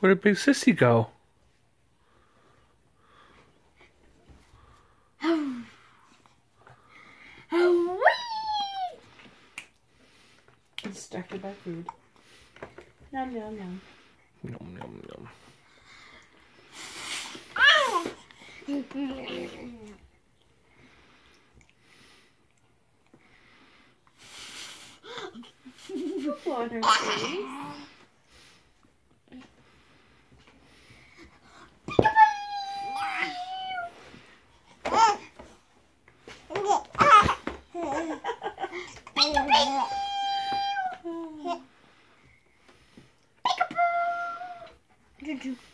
Where did Big Sissy go? Distracted by food. Yum, yum, yum. Yum, yum, yum. Water, please. Peekaboo!